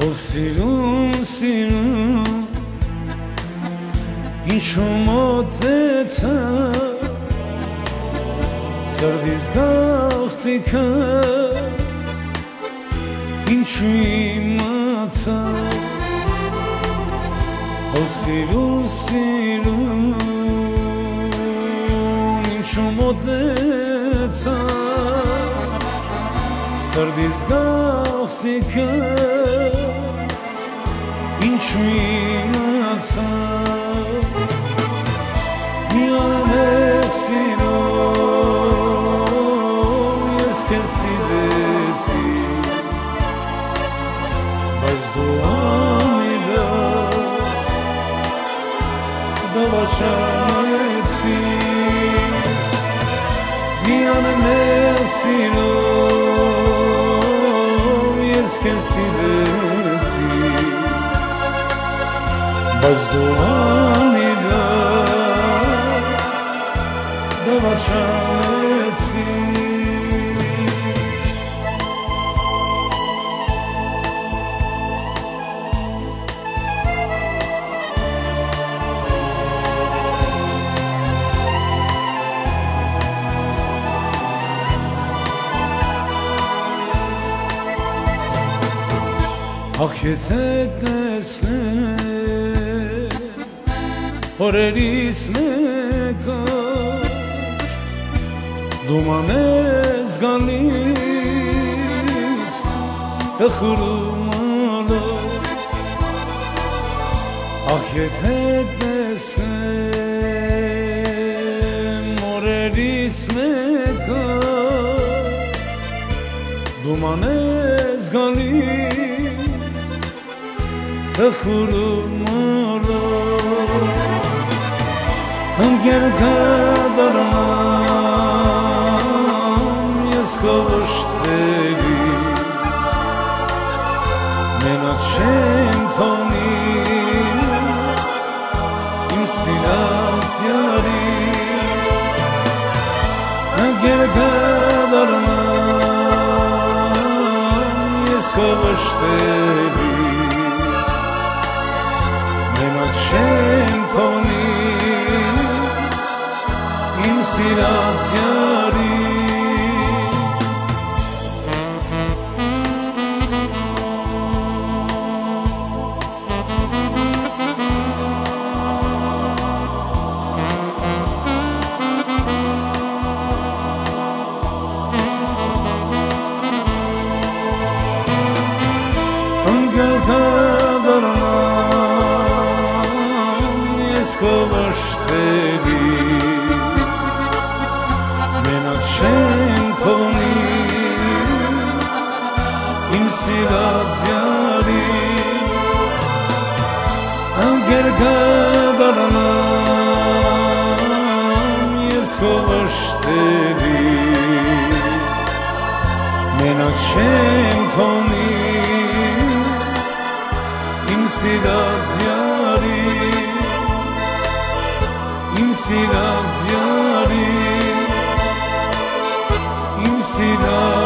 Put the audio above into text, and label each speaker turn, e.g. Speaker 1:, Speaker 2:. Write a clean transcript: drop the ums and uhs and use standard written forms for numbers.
Speaker 1: Սիրում, սիրում, ինչու մոտեցա Սրդիս գաղթիքը, ինչու իմացա Սիրում, սիրում, ինչու մոտեցա Սրդիս գաղթիքը Ինչու իմացա Միայն ես սիրում Ես քեզ սիրեցի Բայց դու անիրավ Դավաչանեցի Միայն ես սիրում Ես քեզ սիրեցի Բայց դու անիրավ Դավաչանեցի Ախ եթե տեսնեմ Օրերից մեկը Դու մանես գալիս Տխրում ալով Ախ եթե տեսնեմ Օրերից մեկը Դու մանես գալիս Տխրում ալով Ընկեր կդառնամ ես քո վշտերի Մենակ չեմ թողնի իմ սիրած յարի Ընկեր կդառնամ ես քո վշտերի Մենակ չեմ թողնի իմ սիրած յարի Կդառնամ ես քո վշտերի Մենակ չեմ թողնի իմ սիրած յարի Ընկեր կդառնամ ես քո վշտերի Մենակ չեմ թողնի իմ սիրած յարի Իմ սիրած յարի Իմ սիրած